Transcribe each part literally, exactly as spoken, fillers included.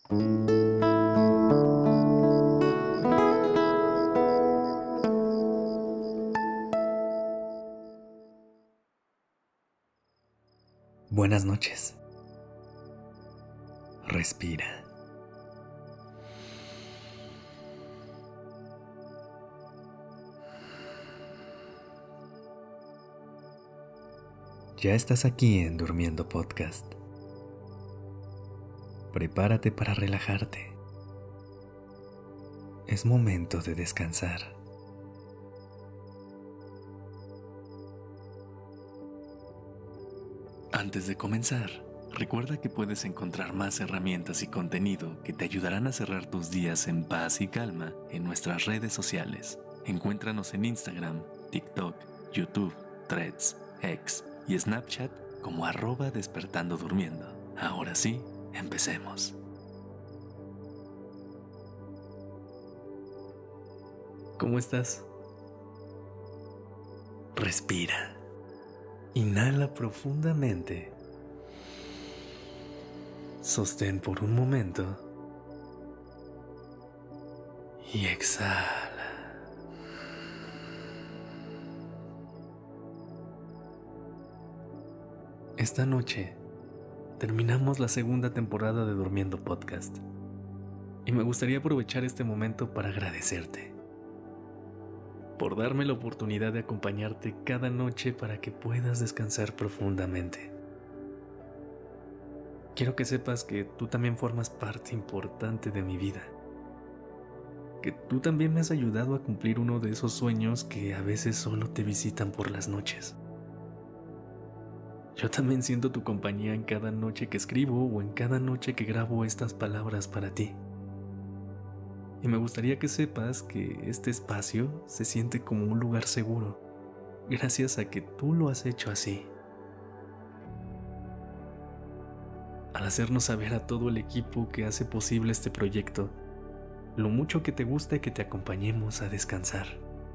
Buenas noches. Respira. Ya estás aquí en Durmiendo Podcast. Prepárate para relajarte. Es momento de descansar. Antes de comenzar, recuerda que puedes encontrar más herramientas y contenido que te ayudarán a cerrar tus días en paz y calma en nuestras redes sociales. Encuéntranos en Instagram, TikTok, YouTube, Threads, X y Snapchat como arroba despertando durmiendo. Ahora sí, empecemos. ¿Cómo estás? Respira. Inhala profundamente. Sostén por un momento. Y exhala. Esta noche terminamos la segunda temporada de Durmiendo Podcast. Y me gustaría aprovechar este momento para agradecerte por darme la oportunidad de acompañarte cada noche para que puedas descansar profundamente. Quiero que sepas que tú también formas parte importante de mi vida, que tú también me has ayudado a cumplir uno de esos sueños que a veces solo te visitan por las noches. Yo también siento tu compañía en cada noche que escribo o en cada noche que grabo estas palabras para ti. Y me gustaría que sepas que este espacio se siente como un lugar seguro, gracias a que tú lo has hecho así. Al hacernos saber a todo el equipo que hace posible este proyecto, lo mucho que te gusta que te acompañemos a descansar.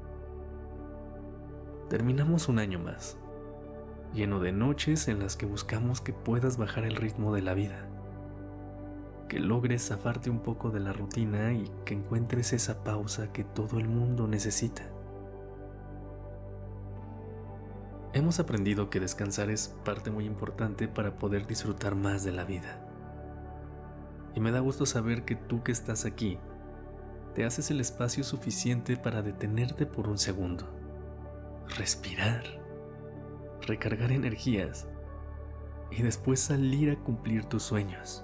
Terminamos un año más, lleno de noches en las que buscamos que puedas bajar el ritmo de la vida, que logres zafarte un poco de la rutina y que encuentres esa pausa que todo el mundo necesita. Hemos aprendido que descansar es parte muy importante para poder disfrutar más de la vida. Y me da gusto saber que tú que estás aquí, te haces el espacio suficiente para detenerte por un segundo, respirar, recargar energías y después salir a cumplir tus sueños.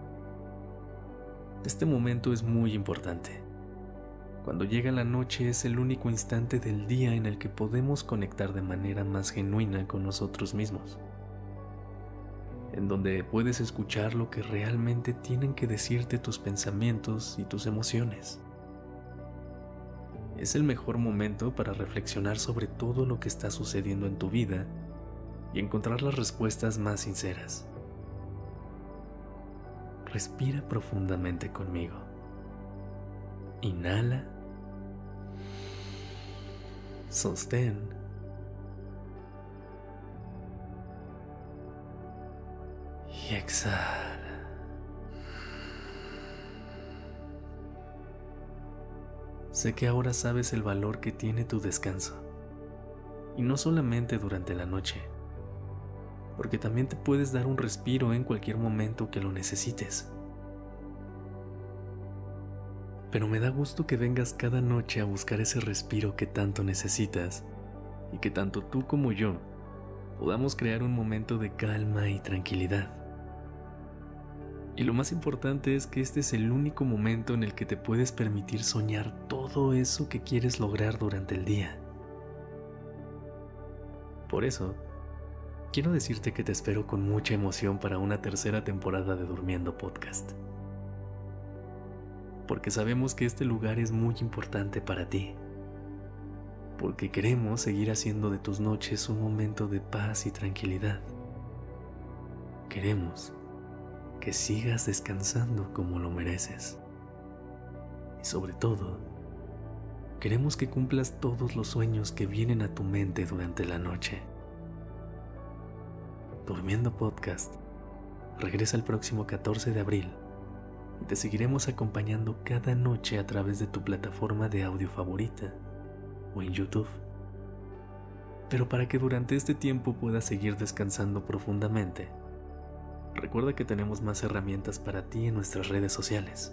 Este momento es muy importante. Cuando llega la noche es el único instante del día en el que podemos conectar de manera más genuina con nosotros mismos, en donde puedes escuchar lo que realmente tienen que decirte tus pensamientos y tus emociones. Es el mejor momento para reflexionar sobre todo lo que está sucediendo en tu vida y encontrar las respuestas más sinceras. Respira profundamente conmigo. Inhala. Sostén. Y exhala. Sé que ahora sabes el valor que tiene tu descanso. Y no solamente durante la noche, porque también te puedes dar un respiro en cualquier momento que lo necesites. Pero me da gusto que vengas cada noche a buscar ese respiro que tanto necesitas y que tanto tú como yo podamos crear un momento de calma y tranquilidad. Y lo más importante es que este es el único momento en el que te puedes permitir soñar todo eso que quieres lograr durante el día. Por eso, quiero decirte que te espero con mucha emoción para una tercera temporada de Durmiendo Podcast. Porque sabemos que este lugar es muy importante para ti. Porque queremos seguir haciendo de tus noches un momento de paz y tranquilidad. Queremos que sigas descansando como lo mereces. Y sobre todo, queremos que cumplas todos los sueños que vienen a tu mente durante la noche. Durmiendo Podcast regresa el próximo catorce de abril y Te seguiremos acompañando cada noche a través de tu plataforma de audio favorita o en YouTube. Pero para que durante este tiempo puedas seguir descansando profundamente, recuerda que tenemos más herramientas para ti en nuestras redes sociales.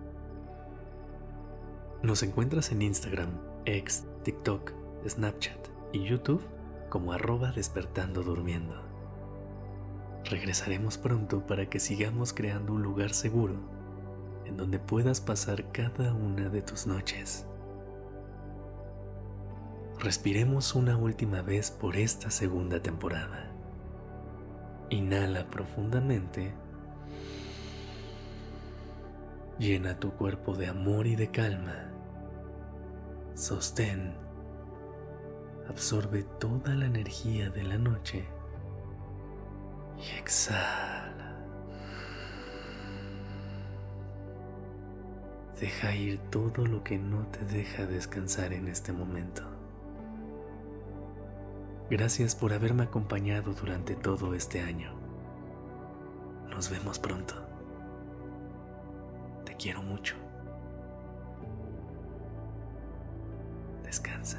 Nos encuentras en Instagram, X, TikTok, Snapchat y YouTube como arroba despertando durmiendo. Regresaremos pronto para que sigamos creando un lugar seguro en donde puedas pasar cada una de tus noches. Respiremos una última vez por esta segunda temporada. Inhala profundamente. Llena tu cuerpo de amor y de calma. Sostén. Absorbe toda la energía de la noche. Y exhala. Deja ir todo lo que no te deja descansar en este momento. Gracias por haberme acompañado durante todo este año. Nos vemos pronto. Te quiero mucho. Descansa.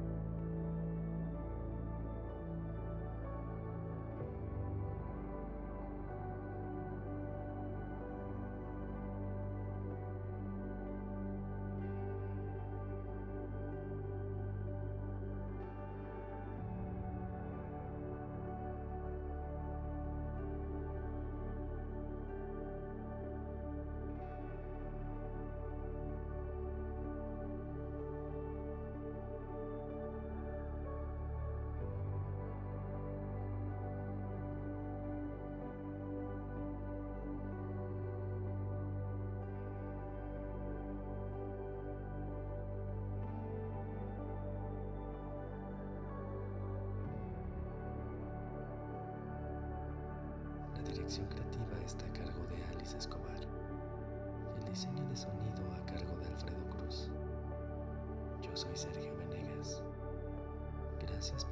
La dirección creativa está a cargo de Alice Escobar y el diseño de sonido a cargo de Alfredo Cruz. Yo soy Sergio Venegas. Gracias por